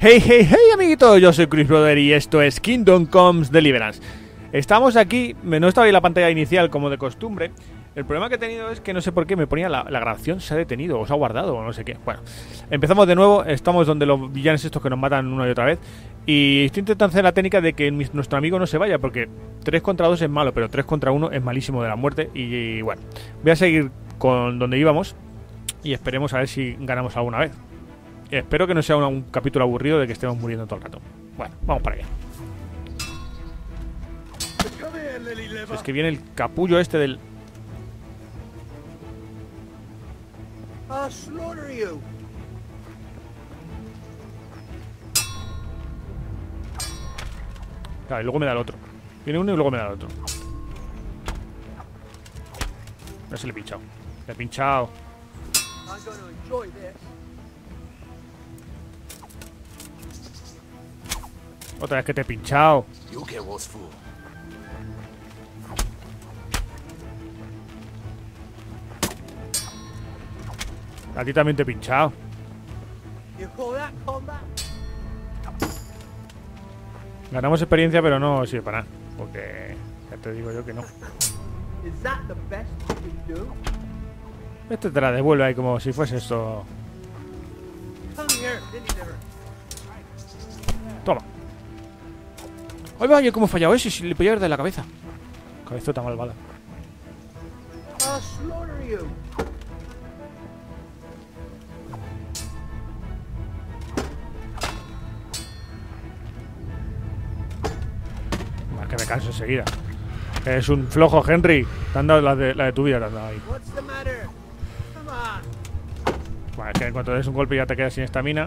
Hey, hey, hey, amiguitos, yo soy Chris Brother y esto es Kingdom Comes Deliverance. Estamos aquí, no estaba ahí la pantalla inicial como de costumbre. El problema que he tenido es que no sé por qué me ponía la grabación se ha detenido o se ha guardado o no sé qué. Bueno, empezamos de nuevo, estamos donde los villanos estos que nos matan una y otra vez. Y estoy intentando hacer la técnica de que nuestro amigo no se vaya, porque 3 contra 2 es malo, pero 3 contra 1 es malísimo de la muerte. Y bueno, voy a seguir con donde íbamos y esperemos a ver si ganamos alguna vez. Espero que no sea un capítulo aburrido de que estemos muriendo todo el rato. Bueno, vamos para allá. Es que viene el capullo este del... Claro, y luego me da el otro. Viene uno y luego me da el otro. No se le he pinchado. Le he pinchado. Otra vez que te he pinchado. A ti también te he pinchado. Ganamos experiencia, pero no sirve para nada. Porque ya te digo yo que no. Este te la devuelve ahí como si fuese esto. Toma. ¡Ay, vaya! ¿Cómo he fallado ese? Si le podía haber de la cabeza. Cabezota malvada. Que me canso enseguida. Es un flojo, Henry. Te han dado la de tu vida, te han dado ahí. Vale, es que en cuanto des un golpe ya te quedas sin estamina.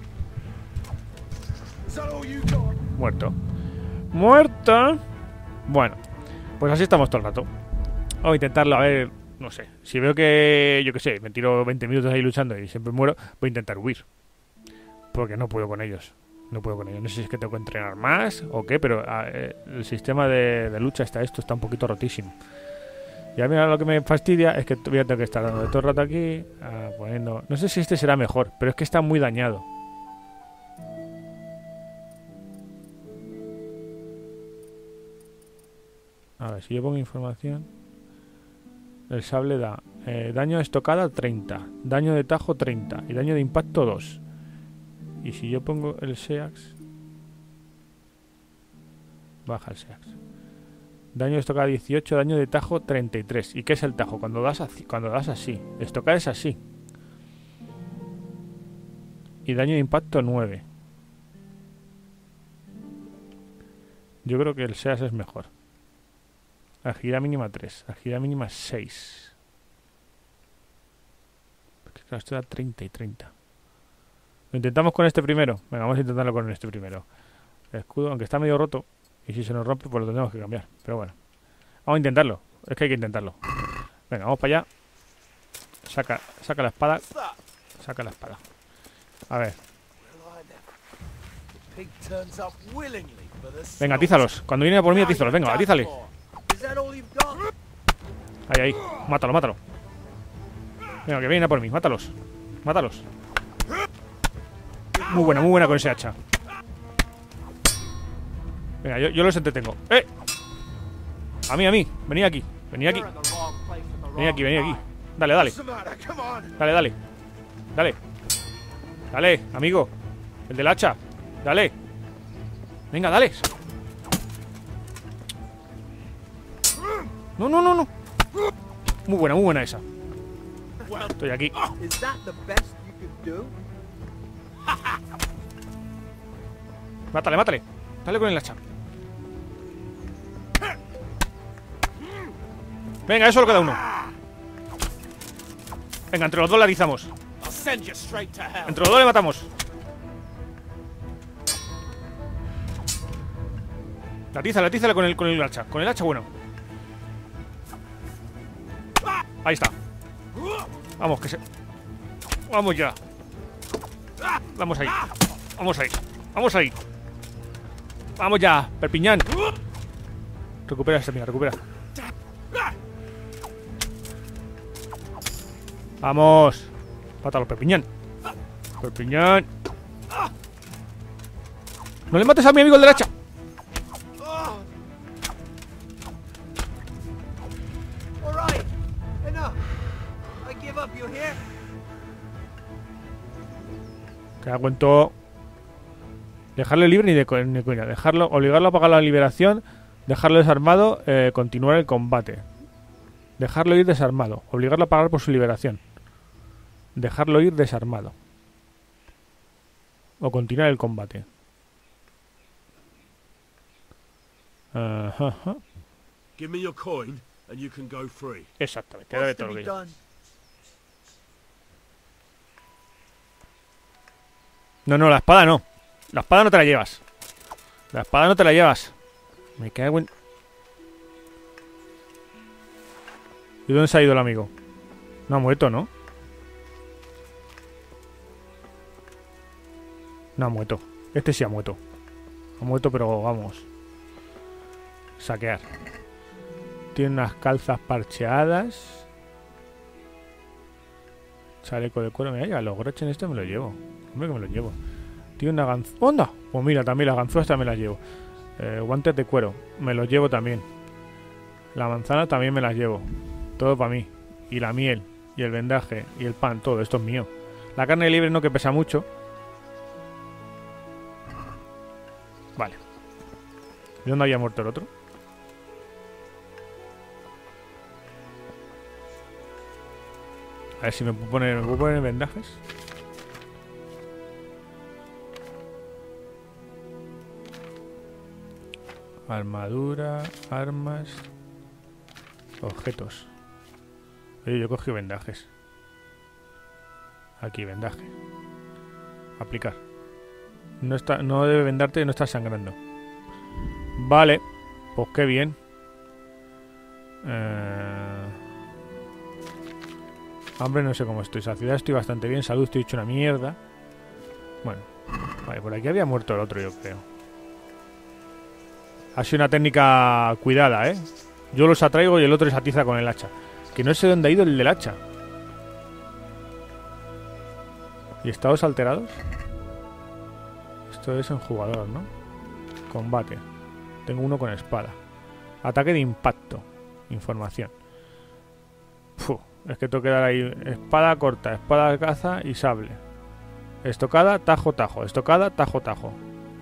Muerto. ¡Muerto! Bueno, pues así estamos todo el rato. Vamos a intentarlo, a ver, no sé. Si veo que, yo qué sé, me tiro 20 minutos ahí luchando y siempre muero, voy a intentar huir. Porque no puedo con ellos. No puedo con ellos. No sé si es que tengo que entrenar más o qué, pero el sistema de lucha está un poquito rotísimo. Y a mí lo que me fastidia es que voy a tener que estar dando todo el rato aquí, poniendo... No sé si este será mejor, pero es que está muy dañado. A ver, si yo pongo información... El sable da daño de estocada 30, daño de tajo 30 y daño de impacto 2. Y si yo pongo el SEAX, baja el SEAX. Daño de estocada 18, daño de tajo 33. ¿Y qué es el tajo? Cuando das así. Estocada es así. Y daño de impacto 9. Yo creo que el SEAX es mejor. Agilidad mínima 3. Agilidad mínima 6. Porque claro, esto da 30 y 30. Lo intentamos con este primero. Venga, vamos a intentarlo con este primero. El escudo, aunque está medio roto. Y si se nos rompe, pues lo tendremos que cambiar. Pero bueno. Vamos a intentarlo. Es que hay que intentarlo. Venga, vamos para allá. Saca la espada. Saca la espada. A ver. Venga, atízalos. Cuando viene a por mí, atízalos. Venga, atízale. Ahí. Mátalo. Venga, que viene a por mí. Mátalos. Muy buena con ese hacha. Venga, yo los entretengo. ¡Eh! A mí. Venid aquí. Venid aquí. Dale, amigo. El del hacha. Dale. Venga, dale. No. Muy buena esa. Estoy aquí. Mátale. Dale con el hacha. Venga, eso lo queda uno. Venga, entre los dos la rizamos. Entre los dos le matamos. Latízala con el hacha. Con el hacha, bueno. Ahí está. Vamos, que se... Vamos ya. Vamos ahí. Vamos ya, Perpiñán. Recupera esta mía, recupera. Vamos. Mátalo, Perpiñán. Perpiñán. ¡No le mates a mi amigo el del hacha! Cago en todo. Dejarle libre ni de coña. Dejarlo, obligarlo a pagar la liberación. Dejarlo desarmado. Continuar el combate. Dejarlo ir desarmado. Obligarlo a pagar por su liberación. Dejarlo ir desarmado. O continuar el combate. Ajá. Give me your coin and you can go free. Exactamente. Debe todo lo que yo. No, la espada no. La espada no te la llevas. La espada no te la llevas. Me cago en... ¿Y dónde se ha ido el amigo? No ha muerto, ¿no? No ha muerto. Este sí ha muerto. Ha muerto, pero vamos. Saquear. Tiene unas calzas parcheadas. Chaleco de cuero. Mira, ya los groches en este me lo llevo. Hombre, que me lo llevo. Tiene una ganzúa. ¡Onda! Pues mira, también las ganzúas también las llevo. Guantes de cuero. Me los llevo también. La manzana también me las llevo. Todo para mí. Y la miel. Y el vendaje. Y el pan. Todo esto es mío. La carne libre no, que pesa mucho. Vale. ¿De dónde había muerto el otro? A ver si me puedo poner vendajes. Armadura, armas, objetos. Oye, yo cogí vendajes. Aquí, vendaje. Aplicar. No debe vendarte, no está sangrando. Vale, pues qué bien. Hambre no sé cómo estoy. Saciedad estoy bastante bien. Salud estoy hecho una mierda. Bueno, vale, por aquí había muerto el otro, yo creo. Ha sido una técnica cuidada, ¿eh? Yo los atraigo y el otro les atiza con el hacha. Que no sé dónde ha ido el del hacha. ¿Y estados alterados? Esto es en jugador, ¿no? Combate. Tengo uno con espada. Ataque de impacto. Información. Es que tengo que dar ahí espada corta, espada de caza y sable. Estocada, tajo, tajo. Estocada, tajo, tajo.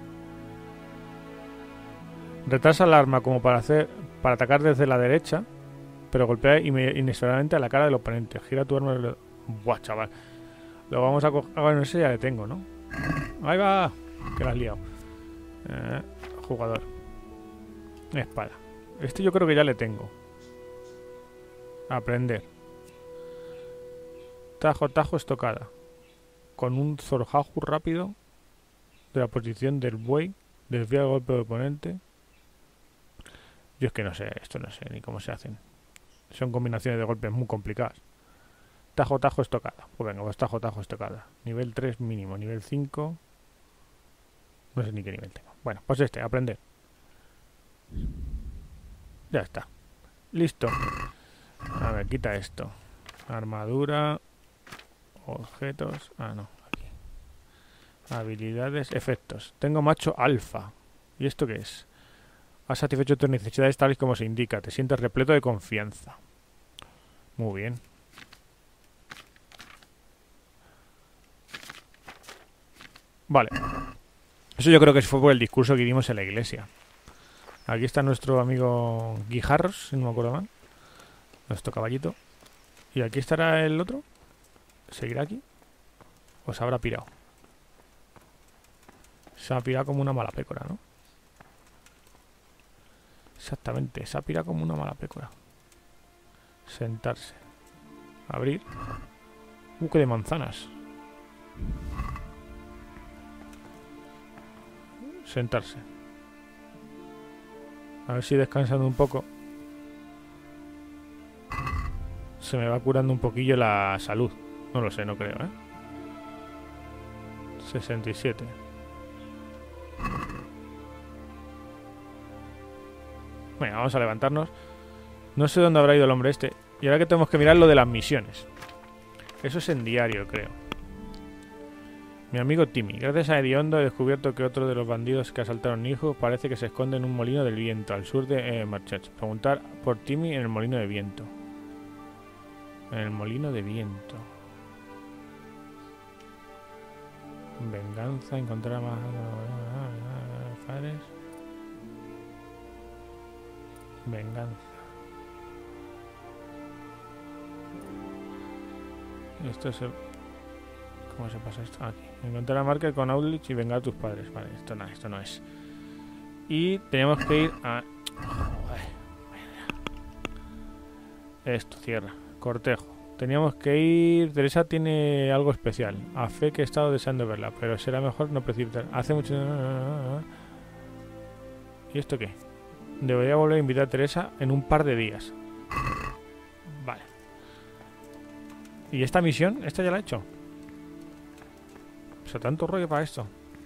Retrasa el arma como para atacar desde la derecha, pero golpea inesperadamente a la cara del oponente. Gira tu arma. Buah, chaval. Lo vamos a coger. Ah, no sé, ya le tengo, ¿no? Ahí va. Que la has liado. Jugador. Espada. Este yo creo que ya le tengo. Aprender. Tajo, tajo, estocada. Con un zorjaju rápido de la posición del buey. Desvía el golpe del oponente. Yo es que no sé, esto no sé ni cómo se hacen. Son combinaciones de golpes muy complicadas. Tajo, tajo, estocada. Pues venga, pues tajo, tajo, estocada. Nivel 3 mínimo, nivel 5. No sé ni qué nivel tengo. Bueno, pues este, aprender. Ya está. Listo. A ver, quita esto. Armadura. Objetos. Ah, no, aquí. Habilidades, efectos. Tengo macho alfa. ¿Y esto qué es? Has satisfecho tus necesidades tal y como se indica. Te sientes repleto de confianza. Muy bien. Vale. Eso yo creo que fue por el discurso que dimos en la iglesia. Aquí está nuestro amigo Guijarros, si no me acuerdo mal. Nuestro caballito. ¿Y aquí estará el otro? ¿Seguirá aquí? ¿O se habrá pirado? Se ha pirado como una mala pécora, ¿no? Exactamente, se ha pirado como una mala pécora. Sentarse. Abrir. Buque de manzanas. Sentarse. A ver si descansando un poco se me va curando un poquillo la salud. No lo sé, no creo, ¿eh? 67. Venga, vamos a levantarnos. No sé dónde habrá ido el hombre este. Y ahora que tenemos que mirar lo de las misiones. Eso es en diario, creo. Mi amigo Timmy. Gracias a Hediondo he descubierto que otro de los bandidos que asaltaron a hijo parece que se esconde en un molino del viento, al sur de Marchech. Preguntar por Timmy en el molino de viento. En el molino de viento. Venganza, encontrar a más... Fares. Venganza. Esto es el... ¿Cómo se pasa esto? Aquí. Encontrar a Marker con Outlich y vengar a tus padres. Vale, esto no es. Y tenemos que ir a... Esto, cierra. Cortejo. Teníamos que ir... Teresa tiene algo especial. A fe que he estado deseando verla, pero será mejor no precipitar. Hace mucho... ¿Y esto qué? Debería volver a invitar a Teresa en un par de días. Vale. ¿Y esta misión? ¿Esta ya la he hecho? O sea, tanto rollo para esto.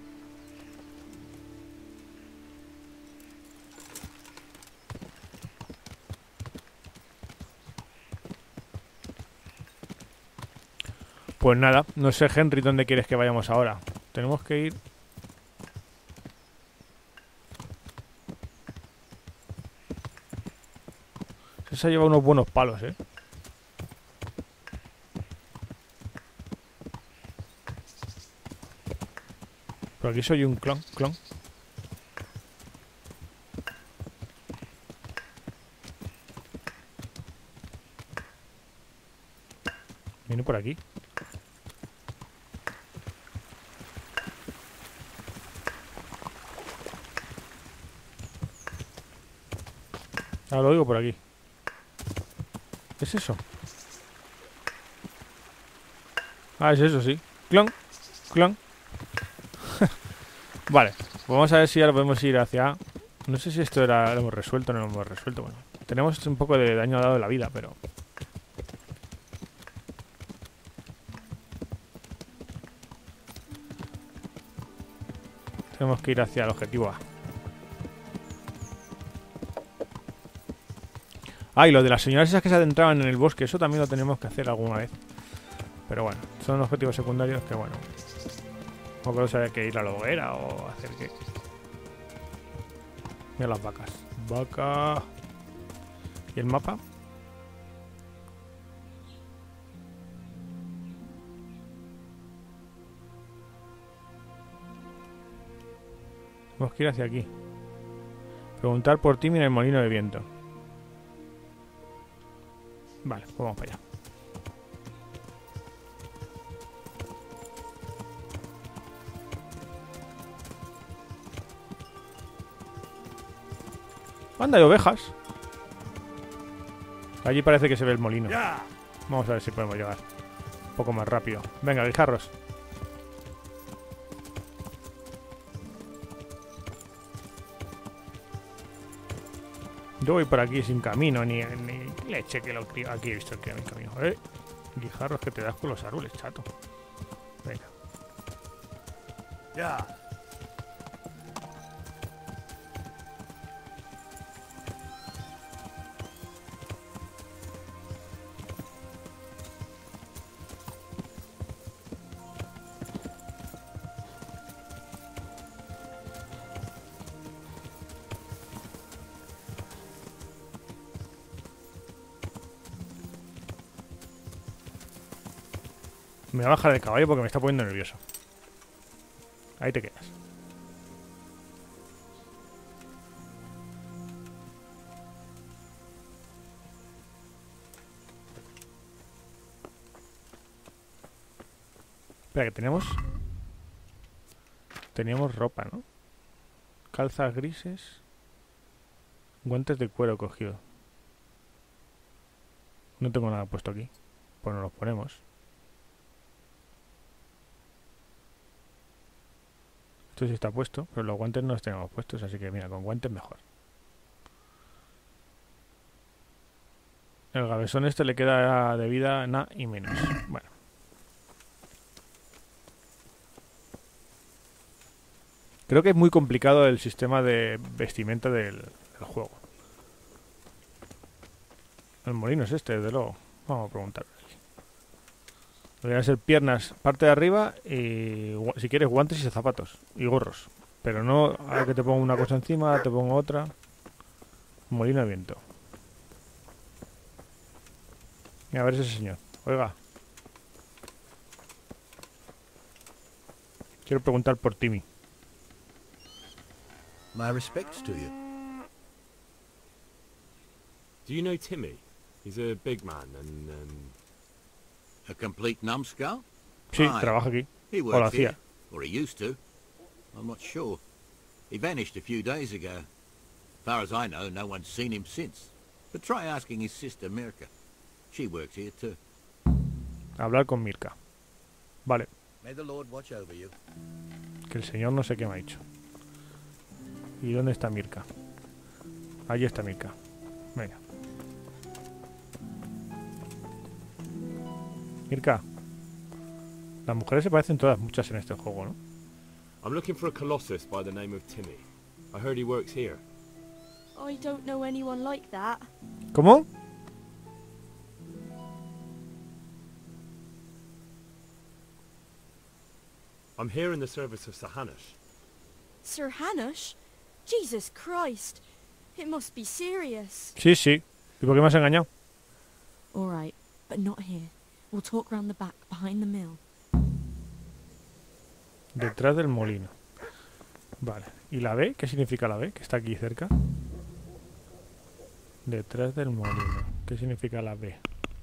Pues nada, no sé, Henry, dónde quieres que vayamos ahora. Tenemos que ir... Se ha llevado unos buenos palos, ¿eh? Pero aquí soy un clon. Viene por aquí. Ahora lo oigo por aquí. ¿Qué es eso? Ah, es eso, sí. Clon. Vale, pues vamos a ver si ahora podemos ir hacia... No sé si esto lo hemos resuelto o no lo hemos resuelto. Bueno, tenemos un poco de daño dado de la vida, pero... Tenemos que ir hacia el objetivo A. Ah, y lo de las señoras esas que se adentraban en el bosque, eso también lo tenemos que hacer alguna vez. Pero bueno, son objetivos secundarios que bueno... No creo que haya que ir a la hoguera o hacer qué. Mira las vacas. Vaca. ¿Y el mapa? Tenemos que ir hacia aquí. Preguntar por Timmy en el molino de viento. Vale, pues vamos para allá. Anda, hay ovejas. Allí parece que se ve el molino. Vamos a ver si podemos llegar un poco más rápido. Venga, guijarros. Yo voy por aquí sin camino, ni leche que lo crío. Aquí he visto que hay un camino. Guijarros que te das con los árboles, chato. Venga. Ya. Me voy a bajar del caballo porque me está poniendo nervioso. Ahí te quedas. Espera, que tenemos... Teníamos ropa, ¿no? Calzas grises. Guantes de cuero cogido. No tengo nada puesto aquí. Pues nos los ponemos. Esto sí está puesto, pero los guantes no los tenemos puestos, así que mira, con guantes mejor. El gabesón este le queda de vida nada y menos. Bueno. Creo que es muy complicado el sistema de vestimenta del juego. El molino es este, desde luego. Vamos a preguntar. Deberían ser piernas, parte de arriba y si quieres guantes y zapatos y gorros. Pero no, ahora que te pongo una cosa encima, ahora te pongo otra. Molino de viento. Y a ver ese señor. Oiga. Quiero preguntar por Timmy. My respects to you. Do you know Timmy? He's a big man and, A complete numbskull? Sí, Aye. trabaja aquí. He O lo worked here. hacía. Or he used to. I'm not sure. He vanished a few days ago. As far as I know, no one's seen him since. But try asking his sister Mirka. She works here too. Hablar con Mirka. Vale, May the Lord watch over you. que el señor no sé qué me ha dicho. ¿Y dónde está Mirka? Allí está Mirka. Venga. Mirka. Las mujeres se parecen todas muchas en este juego, ¿no? I'm looking for a colossus by the name of Timmy. I heard he works here. I don't know anyone like that. ¿Cómo? I'm here in the service of Sir Hanush. Sir Hanush? Jesus Christ. It must be serious. Sí, sí. ¿Y por qué me has engañado? All right, but not here. We'll talk round the back, behind the mill. Detrás del molino. Vale. ¿Y la B? ¿Qué significa la B? Que está aquí cerca. Detrás del molino. ¿Qué significa la B?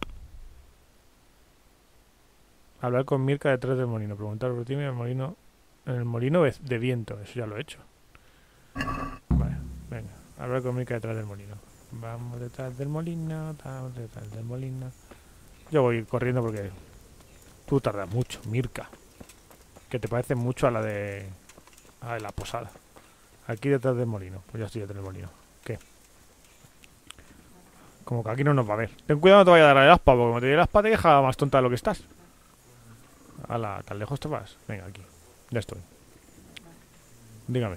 Hablar con Mirka detrás del molino. Preguntar por ti en el molino. En el molino de viento. Eso ya lo he hecho. Vale, venga. Hablar con Mirka detrás del molino. Vamos detrás del molino. Vamos detrás del molino. Yo voy corriendo porque tú tardas mucho, Mirka. Que te parece mucho a la de la posada. Aquí detrás del molino. Pues ya estoy detrás del molino. ¿Qué? Como que aquí no nos va a ver. Ten cuidado, no te vaya a dar el aspa, porque como te dé el aspa te deja más tonta de lo que estás. Ala, ¿tan lejos te vas? Venga, aquí. Ya estoy. Dígame.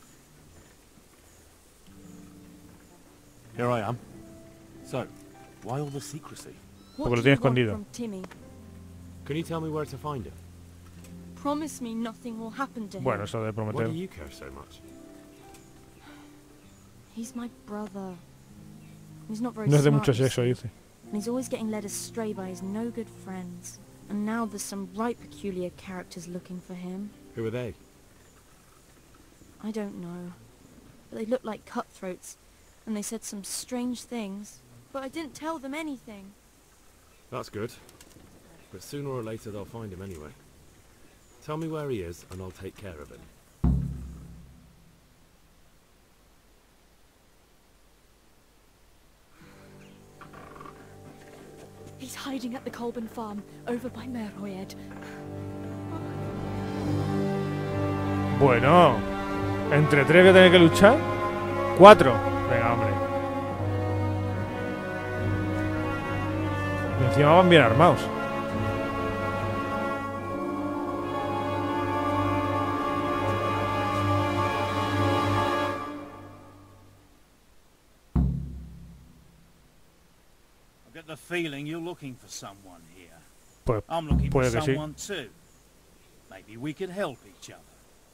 Here I am. So, why all the secrecy? What Porque lo do tiene you want escondido. from Timmy? Can you tell me where to find him? Promise me nothing will happen to him. Bueno, eso de Why prometer. do you care so much? He's my brother. He's not very No es de smart, mucho you sexo, see, dice. and he's always getting led astray by his no good friends. And now there's some right peculiar characters looking for him. Who are they? I don't know. But they look like cutthroats. And they said some strange things. But I didn't tell them anything. That's good. But sooner or later they'll find him anyway. Tell me where he is and I'll take care of him. He's hiding at the Colburn farm, over by Merhoyed. Bueno. ¿Entre tres voy a tener que luchar? 4. Venga, hombre. Y encima van bien armados. I get the feeling you're looking for someone here. Pues I'm looking for puede que sí. someone too. Maybe we could help each other.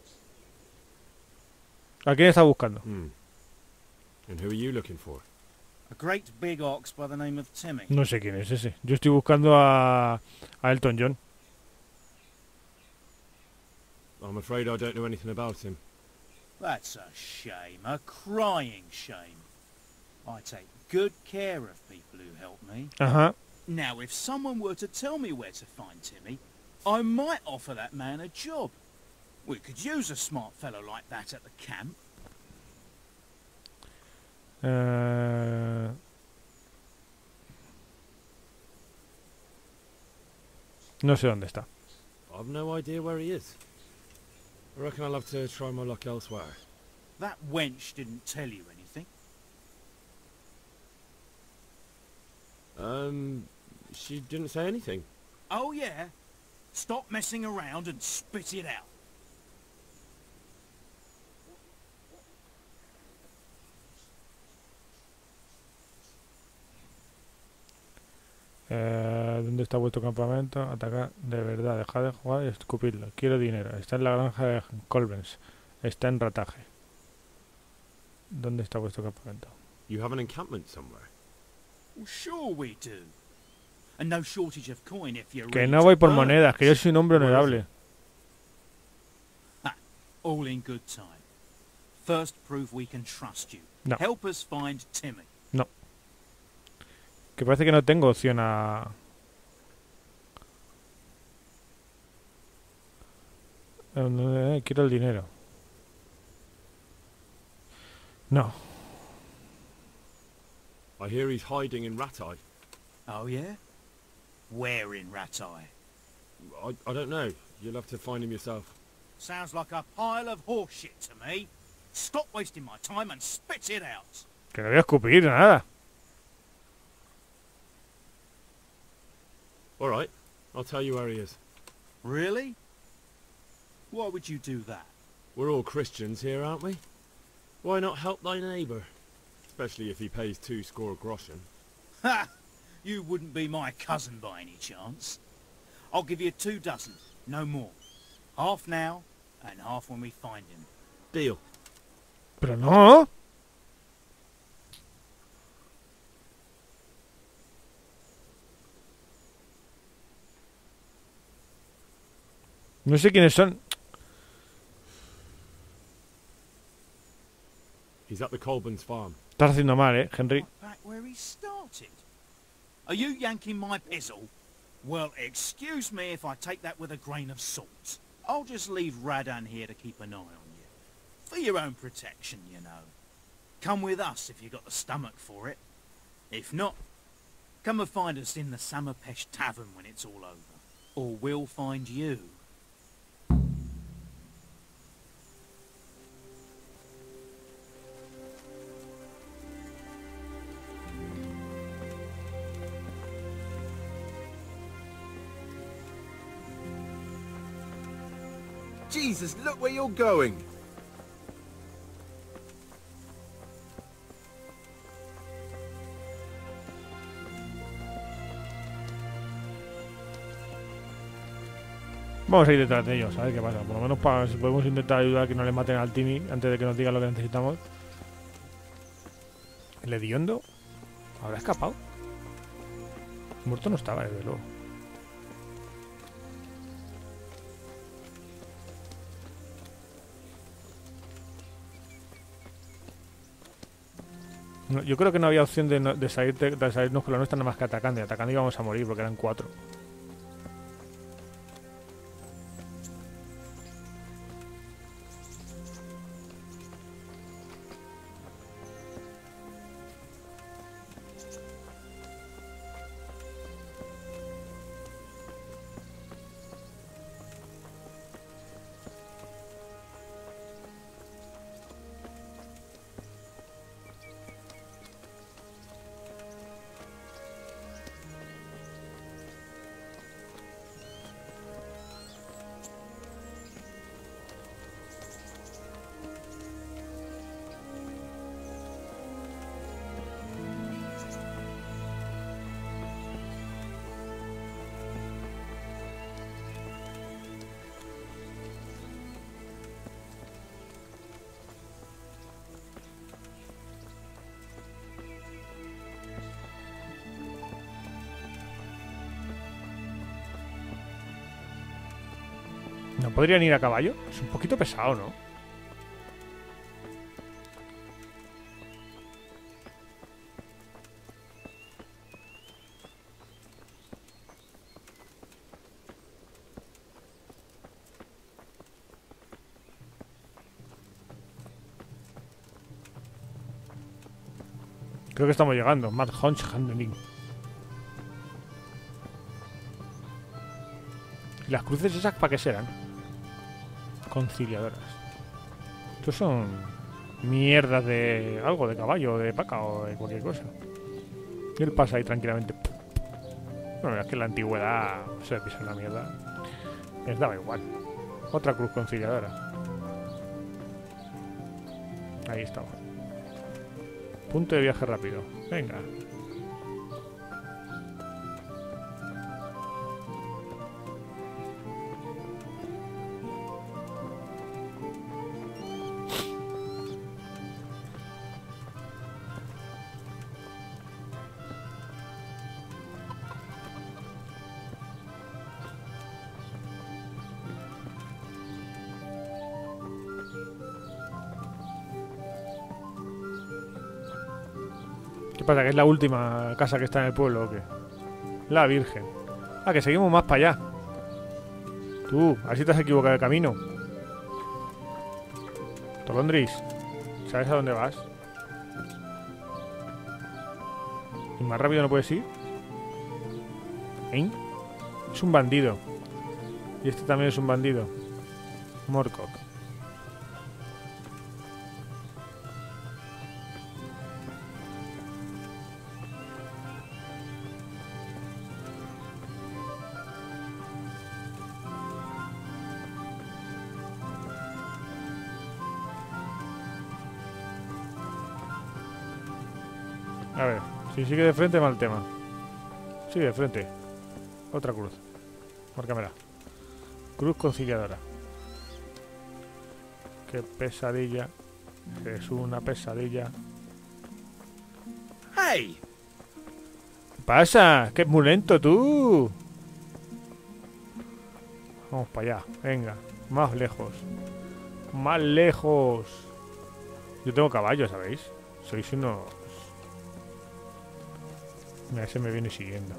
¿A quién está buscando? And who are you looking for? A great big ox by the name of Timmy. No sé quién es ese. Yo estoy buscando a Elton John. I'm afraid I don't know anything about him. That's a shame, a crying shame. I take good care of people who help me. Ajá. Now, if someone were to tell me where to find Timmy, I might offer that man a job. We could use a smart fellow like that at the camp. No sé dónde está. I've no idea where he is. I reckon I'll have to try my luck elsewhere. That wench didn't tell you anything. She didn't say anything. Oh, yeah? Stop messing around and spit it out. ¿Dónde está vuestro campamento? Atacar de verdad. Dejad de jugar y escupidlo. Quiero dinero. Está en la granja de Colbens. Está en Rataje. ¿Dónde está vuestro campamento? You have an encampment somewhere? Well, sure we do. And no shortage of coin if you're Que ready no to voy por burn. monedas, que yo soy un hombre honorable. All in good time. First, prove we can trust you. No. Help us find Timmy. Que parece que no tengo opción a... Quiero el dinero. No. I hear he's hiding in Ratai. Oh, yeah? Where in Ratai? I don't know. You'll have to find him yourself. Sounds like a pile of horseshit to me. Stop wasting my time and spit it out. Que no voy a escupir, nada. All right. I'll tell you where he is. Really? Why would you do that? We're all Christians here, aren't we? Why not help thy neighbour? Especially if he pays 2 score groschen. Ha! You wouldn't be my cousin by any chance. I'll give you 2 dozen, no more. Half now, and half when we find him. Deal. Pero no. No sé quiénes son. He's at the Colburn's farm. Estás haciendo mal, Henry. Back where he started. Are you yanking my pizzle? Well, excuse me if I take that with a grain of salt. I'll just leave Radan here to keep an eye on you. For your own protection, you know. Come with us if you got the stomach for it. If not, come and find us in the Samapesh Tavern when it's all over. Or we'll find you. Jesus, look where you're going! Vamos a ir detrás de ellos, a ver qué pasa. Por lo menos para si podemos intentar ayudar a que no le maten al Timmy antes de que nos digan lo que necesitamos. ¿El hediondo? ¿Habrá escapado? Muerto no estaba, desde luego. No, yo creo que no había opción de salirnos con la nuestra nada más que atacando. Y atacando íbamos a morir porque eran 4. ¿No podrían ir a caballo? Es un poquito pesado, ¿no? Creo que estamos llegando. Mad Hunch Handling. ¿Y las cruces esas para qué serán? Conciliadoras. Estos son mierdas de algo, de caballo, de paca o de cualquier cosa. Y él pasa ahí tranquilamente. Bueno, es que en la antigüedad se le pisa la mierda. Les daba igual. Otra cruz conciliadora. Ahí estamos. Punto de viaje rápido. Venga. pasa? ¿Que es la última casa que está en el pueblo o qué? La Virgen. Ah, que seguimos más para allá. Tú, a ver si te has equivocado de camino. Tolondris, ¿sabes a dónde vas? ¿Y más rápido no puedes ir? ¿Eh? Es un bandido. Y este también es un bandido. Morcock. A ver, si sigue de frente, mal tema. Sigue de frente. Otra cruz. Márcamela. Cruz conciliadora. Qué pesadilla. Es una pesadilla. Hey! ¿Qué pasa? Que es muy lento tú. Vamos para allá. Venga. Más lejos. Más lejos. Yo tengo caballo, ¿sabéis? Sois unos... Mira, ese me viene siguiendo.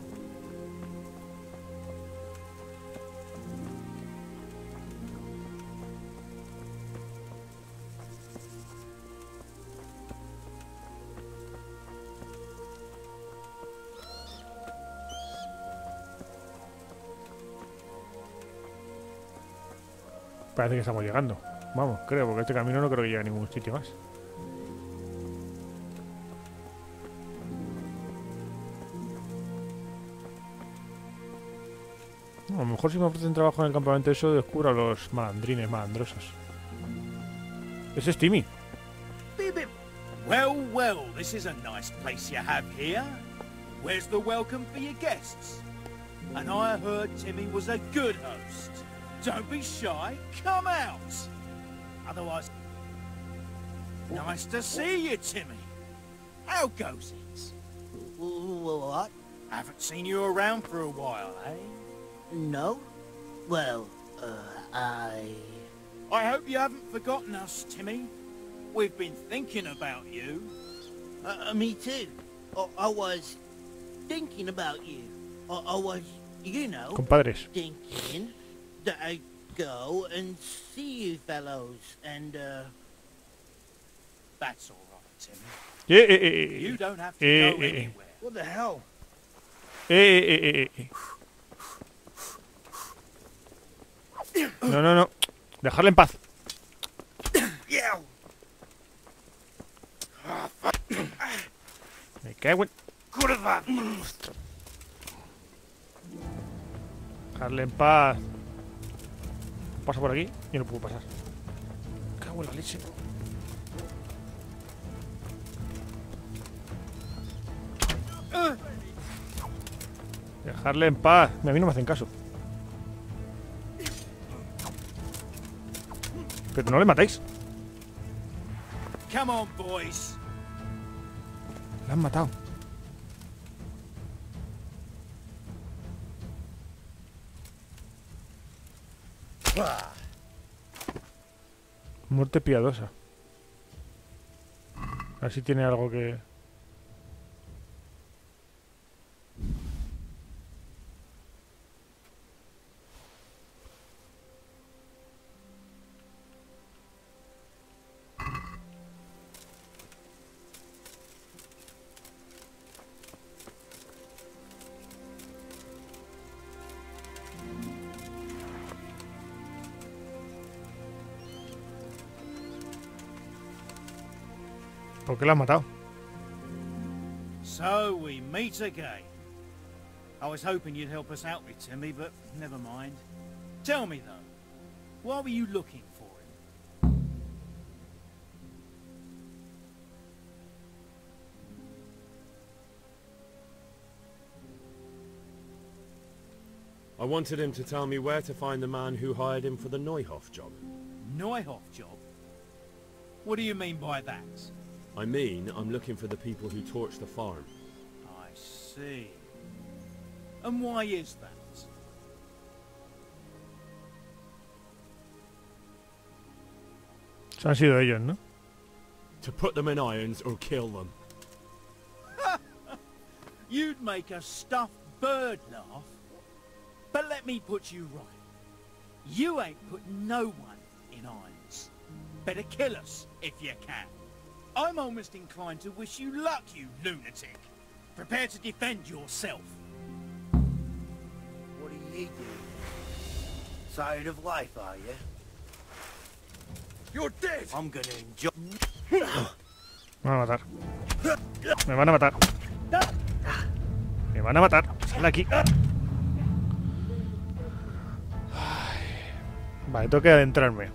Parece que estamos llegando. Vamos, creo, porque este camino no creo que llegue a ningún sitio más. A lo mejor si me ofrecen trabajo en el campamento eso descubro a los malandrines, malandrosos. Ese es Timmy. Well, well, this is a nice place you have here. Where's the welcome for your guests? And I heard Timmy was a good host. Don't be shy, come out. Otherwise... Nice to see you, Timmy. How goes it? What? Haven't seen you around for a while, eh? No? Well, I hope you haven't forgotten us, Timmy. We've been thinking about you. Me too. I was thinking about you. I was, you know, Compadres. thinking that I'd go and see you fellows and, That's all right, Timmy. You You don't have to go anywhere. What the hell? No, no, no. Dejarle en paz. Yeah. Me cago en... Dejarle en paz. Pasa por aquí. Yo no puedo pasar. Me cago en la leche. Dejarle en paz. A mí no me hacen caso. Pero no le matéis. Come on, boys. Le han matado. Muerte piadosa. A ver si tiene algo que... ¿Por qué la has matado? So we meet again. I was hoping you'd help us out with Timmy, but never mind. Tell me though, why were you looking for him? I wanted him to tell me where to find the man who hired him for the Neuhof job. Neuhof job? What do you mean by that? I mean, I'm looking for the people who torched the farm. I see. And why is that? Han sido ellos, ¿no? To put them in irons or kill them. You'd make a stuffed bird laugh. But let me put you right. You ain't putting no one in irons. Better kill us, if you can. I'm almost inclined to wish you luck, you lunatic. Prepare to defend yourself. What do you do? Tired of life, are you? You're dead! I'm gonna enjoy... Me van a matar. Me van a matar. Me van a matar. Sal de aquí. Ay. Vale, tengo que adentrarme.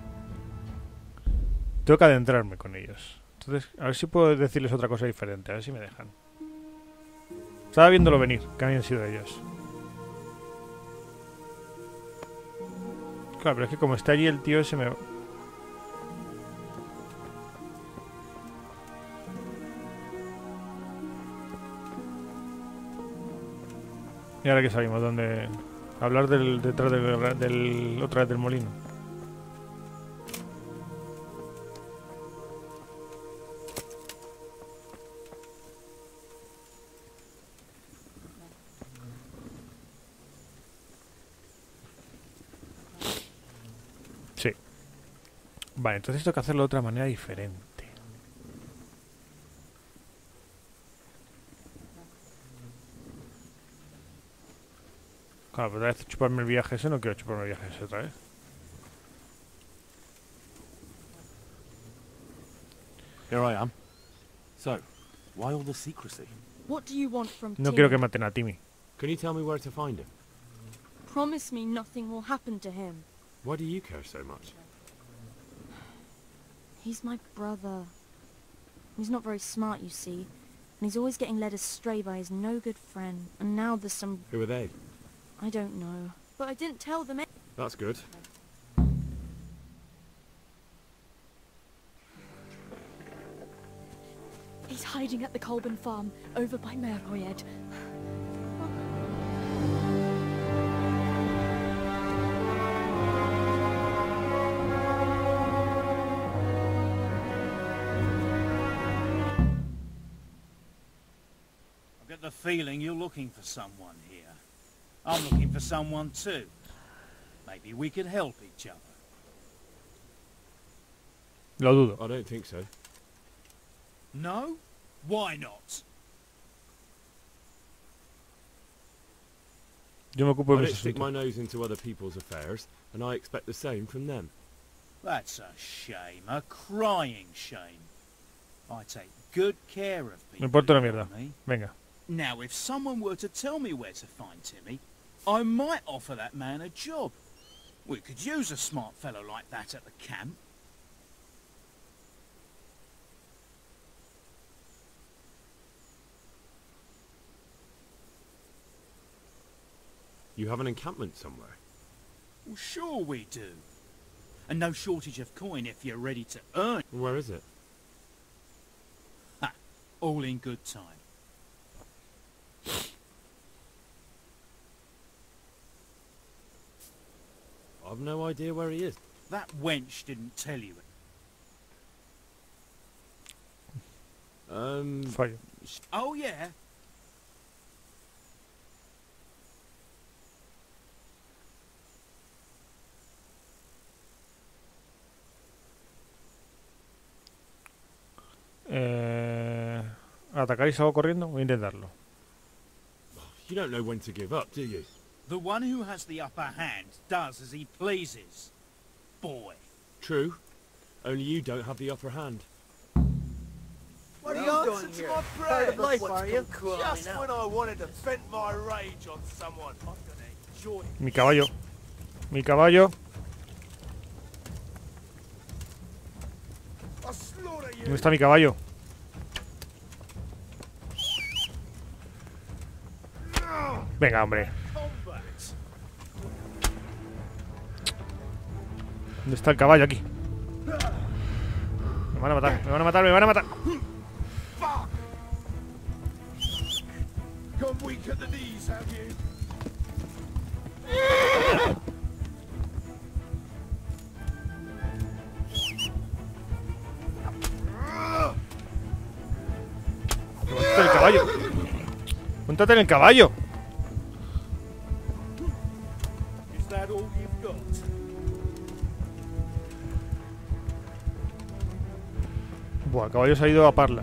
Tengo que adentrarme con ellos. Entonces, a ver si puedo decirles otra cosa diferente. A ver si me dejan. Estaba viéndolo venir, que habían sido ellos. Claro, pero es que como está allí el tío ese me... Y ahora que salimos, ¿dónde? Hablar detrás del otra vez del molino. Sí. Vale, entonces tengo que hacerlo de otra manera diferente. Claro, pero otra vez chuparme el viaje ese, no quiero chuparme el viaje ese otra vez. Here I am. So, why all the secrecy? What do you want from No Timmy? quiero que maten a Timmy. Can you tell me where to find him? Promise me nothing will happen to him. Why do you care so much? He's my brother. He's not very smart, you see. And he's always getting led astray by his no-good friend. And now there's some... Who are they? I don't know. But I didn't tell them That's good. He's hiding at the Colburn farm, over by Merhoyed. I get the feeling you're looking for someone here. I'm looking for someone too. Maybe we could help each other. Lo dudo. I don't think so. No? Why not? Yo me ocupo I de don't mis stick my asuntos. nose into other people's affairs, and I expect the same from them. That's a shame, a crying shame. I take good care of people. Me importa una mierda. around me. Venga. Now, if someone were to tell me where to find Timmy, I might offer that man a job. We could use a smart fellow like that at the camp. You have an encampment somewhere? Well, sure we do. And no shortage of coin if you're ready to earn. Where is it? Ha! All in good time. I've no idea where he is. That wench didn't tell you. Fallo. Oh, yeah? Atacar y salgo corriendo. Voy a intentarlo. You don't know when to give up, do you? The one who has the upper hand does as he pleases. Boy. True. Only you don't have the upper hand. What are you Well doing done to here? my Tired of prayer. life, are you? Just when I wanted to vent my rage on someone, I'm gonna enjoy it. Mi caballo. Mi caballo. I'll slaughter you. ¿Dónde está mi caballo? Venga, hombre. Combat. ¿Dónde está el caballo? Aquí. Me van a matar, me van a matar, me van a matar. Fuck. Gone weak at the knees, have you? ¿Dónde está el caballo? Móntate en el caballo. Is that all you've got? Buah, el caballo se ha ido a parla.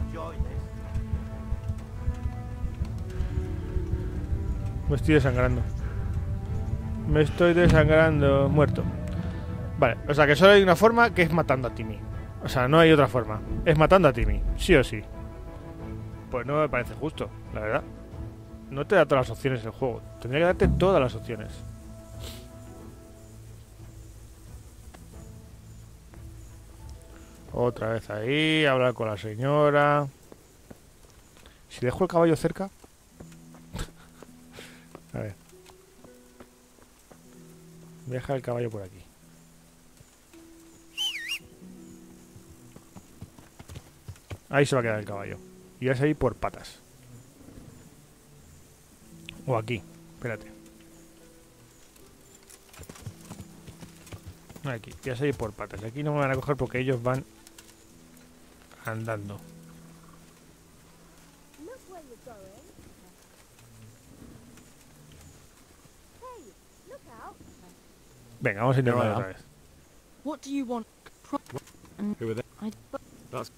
Me estoy desangrando. Me estoy desangrando. Muerto. Vale, o sea que solo hay una forma, que es matando a Timmy. O sea, no hay otra forma. Es matando a Timmy, sí o sí. Pues no me parece justo, la verdad. No te da todas las opciones el juego. Tendría que darte todas las opciones. Otra vez ahí, hablar con la señora. Si dejo el caballo cerca. A ver. Deja el caballo por aquí. Ahí se va a quedar el caballo. Y vas a ir por patas. O aquí. Espérate. Aquí. Y vas a ir por patas. Aquí no me van a coger porque ellos van andando. Venga, vamos a intentar otra vez. What do you want? Who are they? I... That's...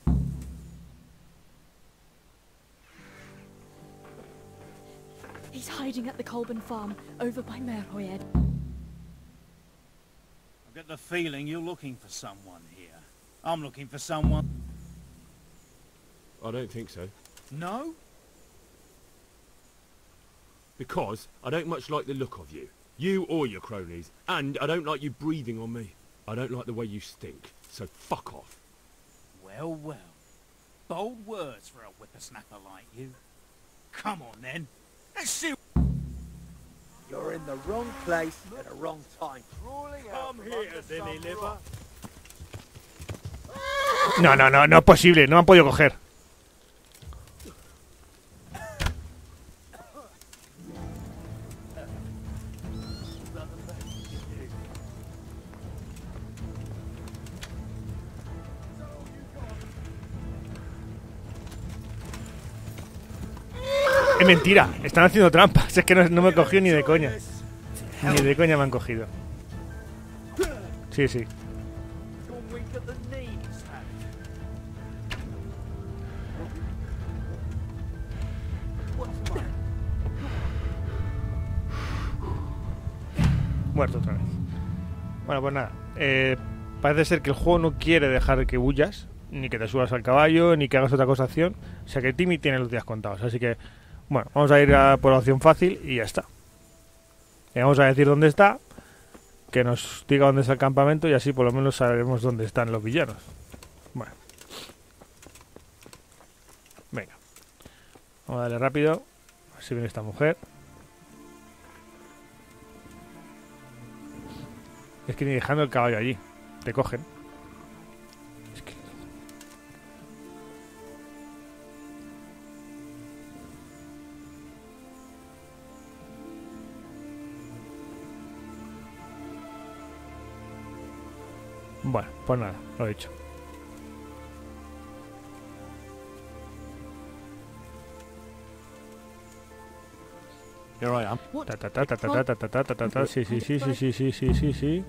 He's hiding at the Colburn farm, over by Merhoyed. I've got the feeling you're looking for someone here. I'm looking for someone... I don't think so. No? Because I don't much like the look of you. You or your cronies. And I don't like you breathing on me. I don't like the way you stink. So fuck off. Well, well. Bold words for a whippersnapper like you. Come on, then. Let's see... You're in the wrong place at the wrong time. Come here, Dilly Liver. No, no, no, no es posible. No me han podido coger. Es mentira, están haciendo trampas. Es que no me cogió ni de coña. Ni de coña me han cogido. Sí, sí. Muerto otra vez. Bueno, pues nada. Parece ser que el juego no quiere dejar que huyas, ni que te subas al caballo, ni que hagas otra cosa acción. O sea que Timmy tiene los días contados. Así que, bueno, vamos a ir a por la opción fácil y ya está. Le vamos a decir dónde está, que nos diga dónde está el campamento y así por lo menos sabremos dónde están los villanos. Bueno. Venga. Vamos a darle rápido. Así viene esta mujer. Es que ni dejando el caballo allí. Te cogen. Es que... Bueno, pues nada, lo he hecho. Here I am. Ta ta ta ta ta ta ta ta ta ta ta. Sí, sí, sí, sí, sí, sí, sí, sí, sí.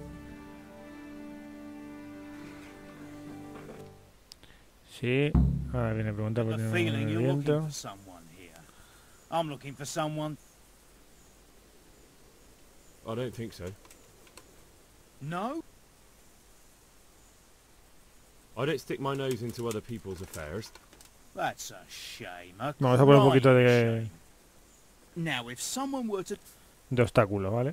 Sí. Ahora viene a preguntar por The el feeling you're looking viento. for someone here. I'm looking for someone... I don't think so. No? I don't stick my nose into other people's affairs. That's a shame. A Vamos a poner un poquito crying de, shame. Now, if someone were to... de obstáculo, ¿vale?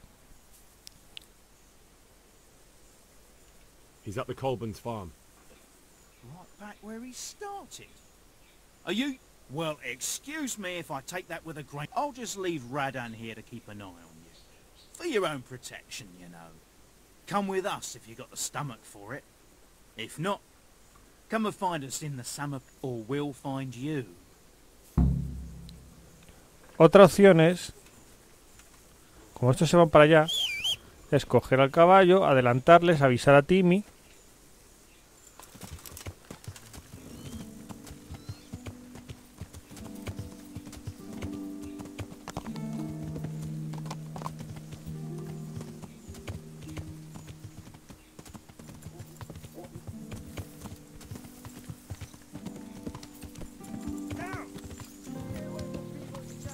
He's at the Colburn's farm. Right back where he started. Are you... Well, excuse me if I take that with a grain... I'll just leave Radan here to keep an eye on you. For your own protection, you know. Come with us if you got the stomach for it. If not, come and find us in the summer, or we'll find you. Otra opción es, como estos se van para allá, es coger al caballo, adelantarles, avisar a Timmy.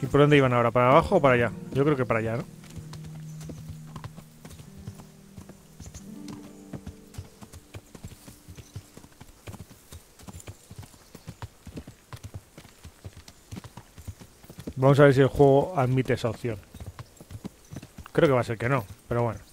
¿Y por dónde iban ahora? ¿Para abajo o para allá? Yo creo que para allá, ¿no? Vamos a ver si el juego admite esa opción. Creo que va a ser que no, pero bueno.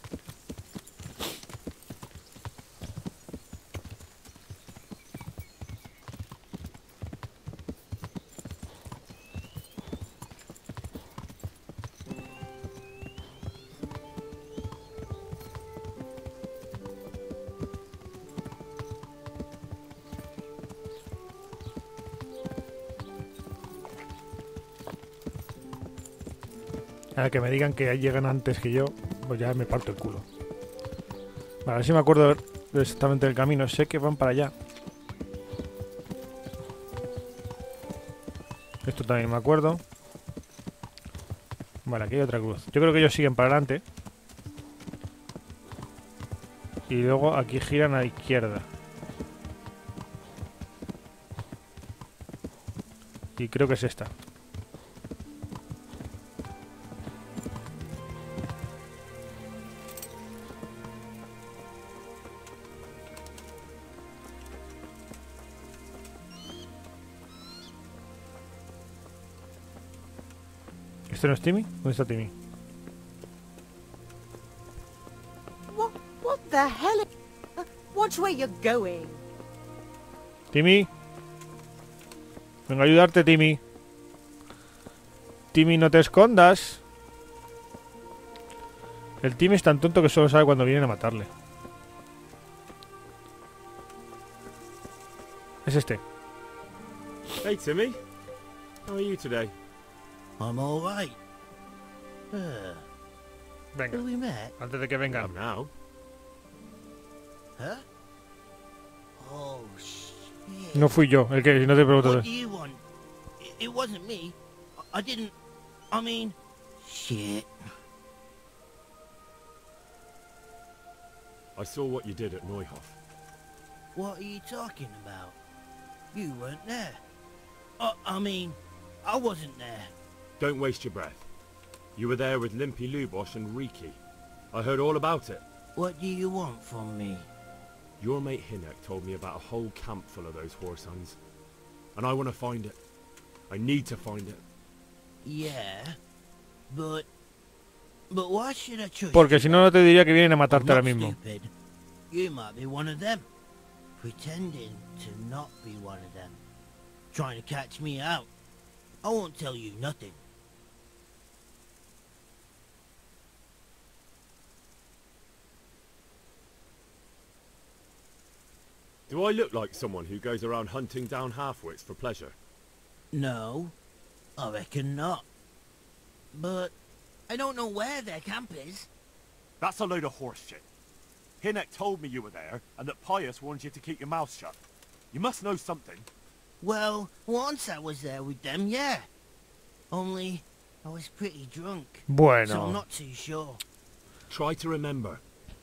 A que me digan que llegan antes que yo, pues ya me parto el culo. Vale, a ver si me acuerdo exactamente del camino. Sé que van para allá. Esto también me acuerdo. Vale, aquí hay otra cruz. Yo creo que ellos siguen para adelante. Y luego aquí giran a la izquierda. Y creo que es esta. ¿Este no es Timmy? ¿Dónde está Timmy? What the hell? Watch where you're going. Timmy. Vengo a ayudarte, Timmy. Timmy, no te escondas. El Timmy es tan tonto que solo sabe cuando vienen a matarle. Es este. Hey, Timmy. How are you today? I'm all right. Venga, Have we met? antes de que vengan. Come now. Huh? Oh, shit. No fui yo, el que no te pregunto. What do you want? It wasn't me. I didn't... I mean... Shit. I saw what you did at Neuhof. What are you talking about? You weren't there. I mean, I wasn't there. Don't waste your breath. You were there with Limpy Lubosh and Riki. I heard all about it. What do you want from me? Your mate Hinek told me about a whole camp full of those horse huns. And I want to find it. I need to find it. Yeah, but why should I trust Porque you? si no, no te diría que vienen a I'm matarte ahora not mismo. stupid. You might be one of them. Pretending to not be one of them. Trying to catch me out. I won't tell you nothing. Do I look like someone who goes around hunting down half-wits for pleasure? No, I reckon not. But I don't know where their camp is. That's a load of horse shit. Hinek told me you were there, and that Pius warned you to keep your mouth shut. You must know something. Well, once I was there with them, yeah. Only I was pretty drunk. So I'm Bueno. not too sure. Try to remember.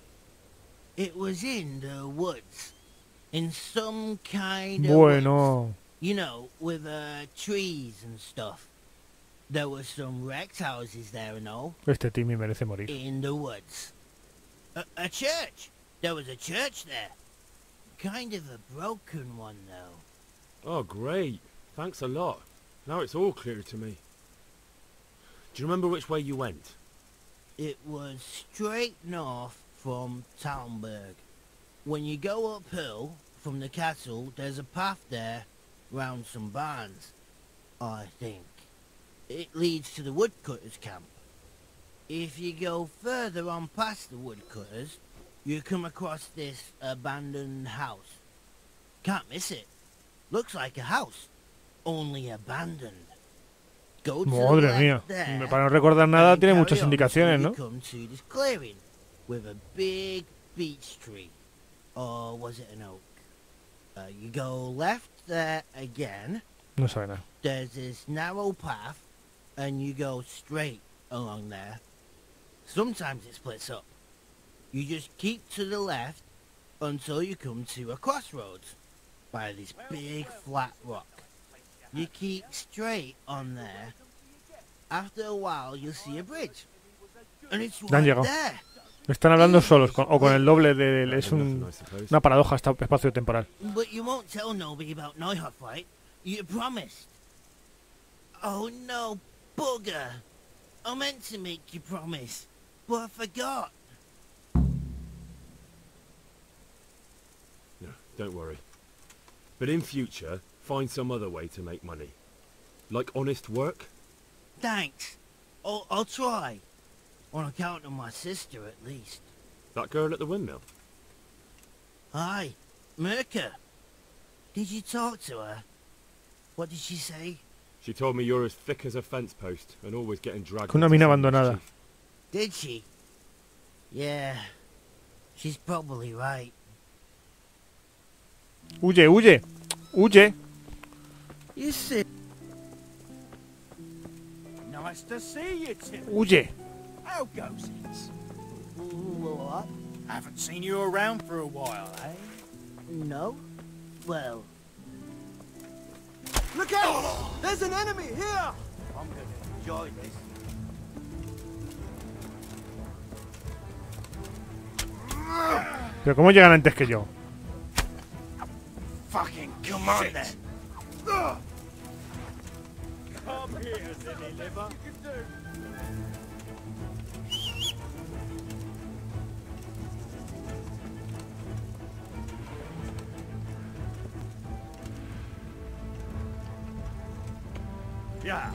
It was in the woods. In some kind of woods. Bueno. You know, with trees and stuff. There were some wrecked houses there and all. Este Timmy merece morir. In the woods. A church. There was a church there. Kind of a broken one, though. Oh, great. Thanks a lot. Now it's all clear to me. Do you remember which way you went? It was straight north from Talmberg. When you go uphill from the castle, there's a path there round some barns, I think. It leads to the woodcutters' camp. If you go further on past the woodcutters, you come across this abandoned house. Can't miss it. Looks like a house, only abandoned. Go to the Madre left mía. there, Para no recordar nada and tiene carry muchas on indicaciones, until ¿no? you come to this clearing with a big beech tree. Or was it an oak? You go left there again. No sabe nada. There's this narrow path, and you go straight along there. Sometimes it splits up. You just keep to the left until you come to a crossroads by this big flat rock. You keep straight on there, After a while, you'll see a bridge. And it's Ya han right llegado. there. Están hablando solos o con el doble de... Es una paradoja esta espacio-temporal. But you won't tell nobody about Neuhoff, right? You promised. Oh no, bugger. I meant to make you promise, but I forgot. No, don't worry. But in future, find some other way to make money. Like honest work? Thanks. I'll try. On account of my sister, at least. That girl at the windmill? Aye, Mirka. Did you talk to her? What did she say? She told me you're as thick as a fence post and always getting dragged. Una into mina some abandonada. mischief. Did she? Yeah. She's probably right. Huye, huye. Huye. You see? Nice to see you, Tim. Huye. How goes it? What? Haven't seen you around for a while, eh? No? Well, Look out! There's an enemy here! I'm gonna enjoy this. Pero ¿cómo llegan antes que yo? Fucking come on then. Come here, silly liver. Yeah.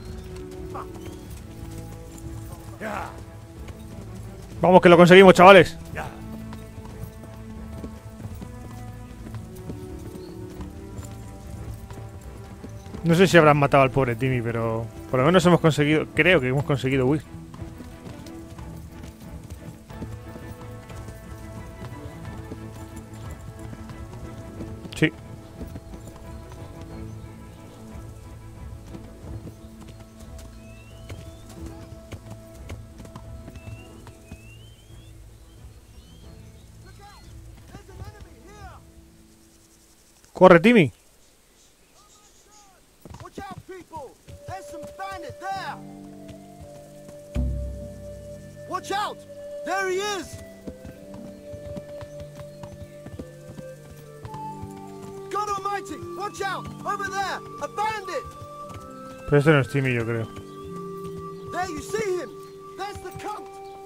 Yeah. Vamos, que lo conseguimos, chavales. Yeah. No sé si habrán matado al pobre Timmy, pero por lo menos hemos conseguido, creo que hemos conseguido huir. Sí. Corre, Timmy. Watch out, people! There's some bandit there! Watch out! There he is! God almighty! Watch out! Over there! A bandit! Pero este no es Timmy, yo creo. There you see him! There's the cunt!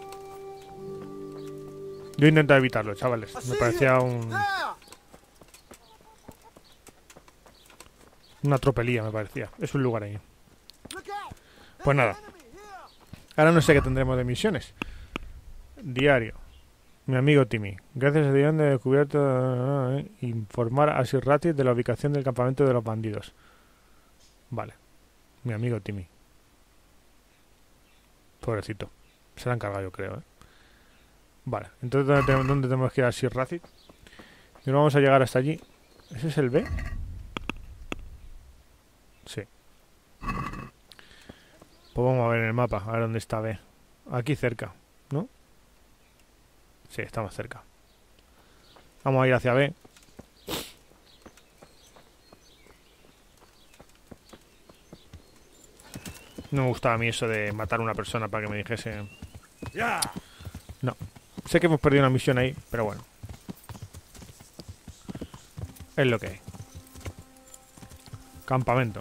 Yo intento evitarlo, chavales. I Me see parecía him! There! una tropelía, me parecía. Es un lugar ahí. Look out! Pues nada. Ahora no sé qué tendremos de misiones. Diario. Mi amigo Timmy. Gracias a Dios he descubierto informar a Sir Ratchet de la ubicación del campamento de los bandidos. Vale. Mi amigo Timmy. Pobrecito. Se la han cargado, yo creo, ¿eh? Vale. Entonces, ¿dónde tenemos que ir a Sir Ratchet? Y vamos a llegar hasta allí. ¿Ese es el B? Sí. Pues vamos a ver en el mapa, a ver dónde está B. Aquí cerca, ¿no? Sí, estamos cerca. Vamos a ir hacia B. No me gustaba a mí eso de matar a una persona para que me dijese... No. Sé que hemos perdido una misión ahí, pero bueno. Es lo que hay. Campamento.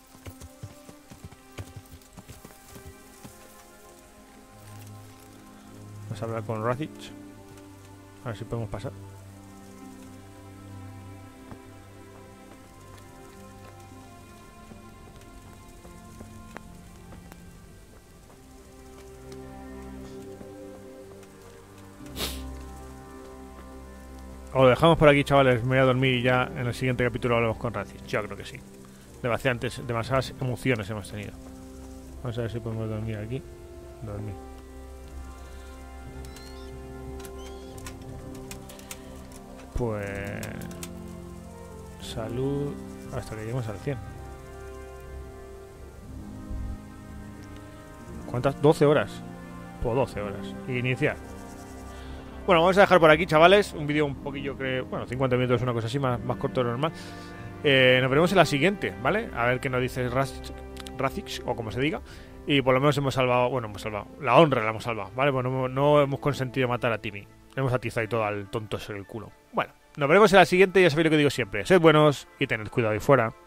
Vamos a hablar con Ratchet. A ver si podemos pasar. O lo dejamos por aquí, chavales. Me voy a dormir y ya en el siguiente capítulo hablamos con Ratchet. Yo creo que sí. Demasiadas emociones hemos tenido. Vamos a ver si podemos dormir aquí. Dormir. Pues... salud hasta que lleguemos al 100. ¿Cuántas? 12 horas. Pues 12 horas. Iniciar. Bueno, vamos a dejar por aquí, chavales. Un vídeo un poquillo, creo... Bueno, 50 minutos, una cosa así, más corto de lo normal. Nos veremos en la siguiente, ¿vale? A ver qué nos dice Razix, o como se diga. Y por lo menos hemos salvado, bueno, hemos salvado, la honra la hemos salvado, ¿vale? Bueno, no hemos consentido matar a Timmy. Le hemos atizado y todo al tonto ese del culo. Bueno, nos veremos en la siguiente y ya sabéis lo que digo siempre. Sed buenos y tened cuidado ahí fuera.